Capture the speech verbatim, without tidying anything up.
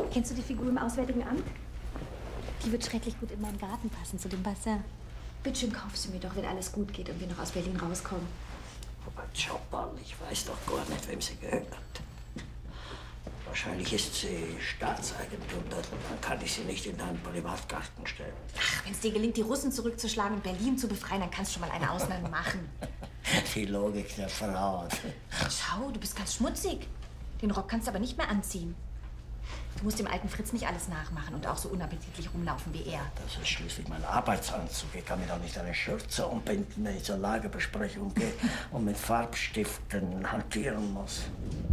Kennst du die Figur im Auswärtigen Amt? Die wird schrecklich gut in meinen Garten passen, zu dem Bassin. Bitte schön, kaufst du mir doch, wenn alles gut geht und wir noch aus Berlin rauskommen. Aber Jobberl, ich weiß doch gar nicht, wem sie gehört. Wahrscheinlich ist sie Staatseigentum, dann kann ich sie nicht in einen Privatgarten stellen. Ach, wenn es dir gelingt, die Russen zurückzuschlagen und Berlin zu befreien, dann kannst du schon mal eine Ausnahme machen. Die Logik der Frau. Schau, du bist ganz schmutzig. Den Rock kannst du aber nicht mehr anziehen. Du musst dem alten Fritz nicht alles nachmachen und auch so unappetitlich rumlaufen wie er. Das ist schließlich mein Arbeitsanzug. Ich kann mir doch nicht eine Schürze umbinden, wenn ich zur Lagerbesprechung gehe und mit Farbstiften hantieren muss.